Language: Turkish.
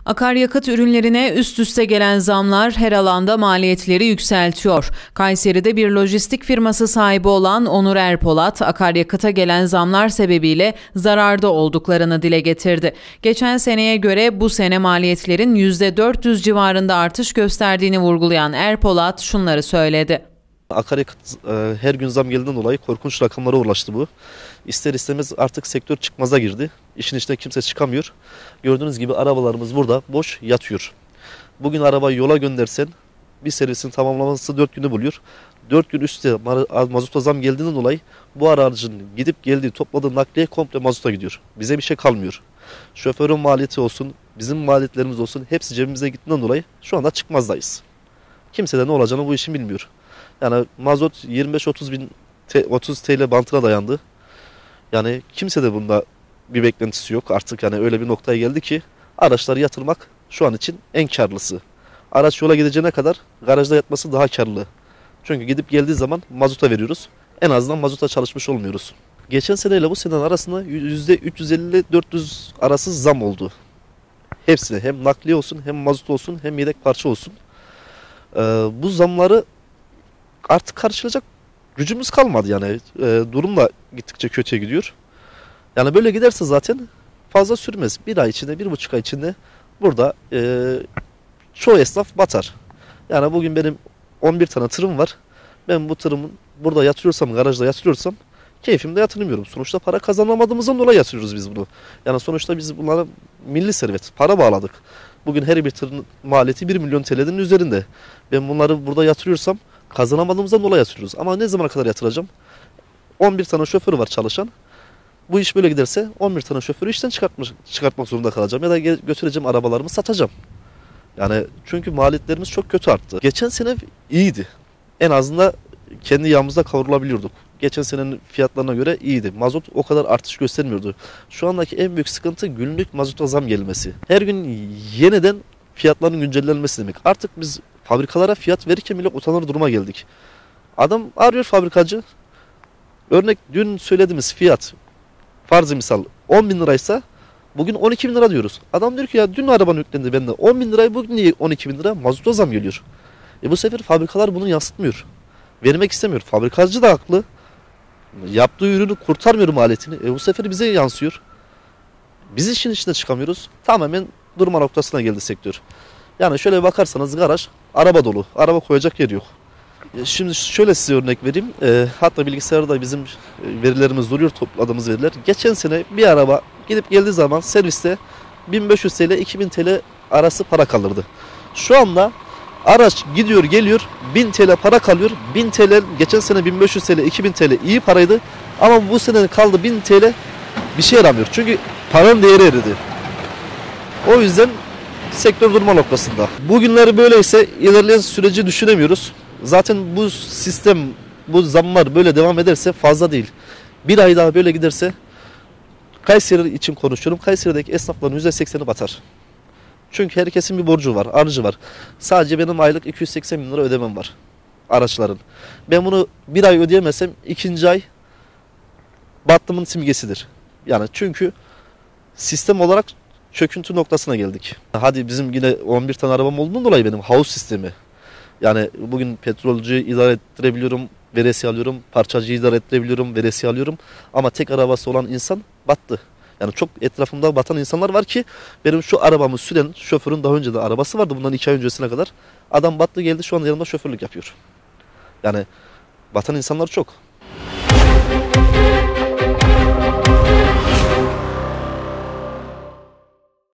Akaryakıt ürünlerine üst üste gelen zamlar her alanda maliyetleri yükseltiyor. Kayseri'de bir lojistik firması sahibi olan Onur Erpolat, akaryakıta gelen zamlar sebebiyle zararda olduklarını dile getirdi. Geçen seneye göre bu sene maliyetlerin %400 civarında artış gösterdiğini vurgulayan Erpolat şunları söyledi. Akaryakıt her gün zam geldiğinden dolayı korkunç rakamlara ulaştı bu. İster istemez artık sektör çıkmaza girdi. İşin içine kimse çıkamıyor. Gördüğünüz gibi arabalarımız burada boş yatıyor. Bugün arabayı yola göndersen bir servisini tamamlaması 4 günü buluyor. 4 gün üstte mazota zam geldiğinden dolayı bu aracın gidip geldiği topladığı nakliye komple mazota gidiyor. Bize bir şey kalmıyor. Şoförün maliyeti olsun, bizim maliyetlerimiz olsun hepsi cebimize gittiğinden dolayı şu anda çıkmazdayız. Kimse de ne olacağını bu işin bilmiyor. Yani mazot 25-30 TL bantına dayandı. Yani kimse de bunda bir beklentisi yok. Artık yani öyle bir noktaya geldi ki araçları yatırmak şu an için en karlısı. Araç yola gideceğine kadar garajda yatması daha karlı. Çünkü gidip geldiği zaman mazota veriyoruz. En azından mazota çalışmış olmuyoruz. Geçen seneyle bu senenin arasında %350-400 arası zam oldu. Hepsine hem nakliye olsun hem mazot olsun hem yedek parça olsun. Bu zamları artık karşılayacak gücümüz kalmadı yani. Durum da gittikçe kötüye gidiyor. Yani böyle giderse zaten fazla sürmez. Bir ay içinde, 1,5 ay içinde burada çoğu esnaf batar. Yani bugün benim 11 tane tırım var. Ben bu tırımın burada yatırıyorsam, garajda yatırıyorsam keyfimde yatırmıyorum. Sonuçta para kazanamadığımızdan dolayı yatırıyoruz biz bunu. Yani sonuçta biz bunlara milli servet, para bağladık. Bugün her bir tırın maliyeti 1 milyon TL'nin üzerinde. Ben bunları burada yatırıyorsam kazanamadığımızdan dolayı yatırıyoruz. Ama ne zamana kadar yatıracağım? 11 tane şoförü var çalışan. Bu iş böyle giderse 11 tane şoförü işten çıkartmak zorunda kalacağım. Ya da götüreceğim arabalarımı satacağım. Yani çünkü maliyetlerimiz çok kötü arttı. Geçen sene iyiydi. En azından kendi yağımızda kavrulabiliyorduk. Geçen senenin fiyatlarına göre iyiydi. Mazot o kadar artış göstermiyordu. Şu andaki en büyük sıkıntı günlük mazota zam gelmesi. Her gün yeniden fiyatların güncellenmesi demek. Artık biz fabrikalara fiyat verirken bile utanır duruma geldik. Adam arıyor fabrikacı. Örnek dün söylediğimiz fiyat farzı misal 10 bin liraysa bugün 12 bin lira diyoruz. Adam diyor ki ya dün arabanın yüklendi bende 10 bin lirayı bugün niye 12 bin lira mazota zam geliyor. Bu sefer fabrikalar bunu yansıtmıyor. Vermek istemiyor. Fabrikacı da haklı. Yaptığı ürünü kurtarmıyor maliyetini. Bu sefer bize yansıyor. Biz işin içine çıkamıyoruz. Tamamen durma noktasına geldi sektör. Yani şöyle bakarsanız garaj araba dolu. Araba koyacak yer yok. Şimdi şöyle size örnek vereyim. Hatta bilgisayarda bizim verilerimiz duruyor, topladığımız veriler. Geçen sene bir araba gidip geldiği zaman serviste 1500 TL 2000 TL arası para kalırdı. Şu anda araç gidiyor geliyor 1000 TL para kalıyor. 1000 TL geçen sene 1500 TL 2000 TL iyi paraydı. Ama bu sene kaldı 1000 TL bir şey yaramıyor. Çünkü paranın değeri eridi. O yüzden sektör durma noktasında. Bugünleri böyleyse ilerleyen süreci düşünemiyoruz. Zaten bu sistem, bu zamlar böyle devam ederse fazla değil. Bir ay daha böyle giderse Kayseri için konuşuyorum. Kayseri'deki esnafların %80'i batar. Çünkü herkesin bir borcu var, harcı var. Sadece benim aylık 280 bin lira ödemem var araçların. Ben bunu bir ay ödeyemezsem ikinci ay battımın simgesidir. Yani çünkü sistem olarak çöküntü noktasına geldik. Hadi bizim yine 11 tane arabam olduğundan dolayı benim havuz sistemi. Yani bugün petrolcüyü idare ettirebiliyorum, veresiye alıyorum. Parçacıyı idare ettirebiliyorum, veresiye alıyorum. Ama tek arabası olan insan battı. Yani çok etrafımda batan insanlar var ki benim şu arabamı süren şoförün daha önce de arabası vardı bundan 2 ay öncesine kadar. Adam battı geldi şu anda yanımda şoförlük yapıyor. Yani batan insanlar çok.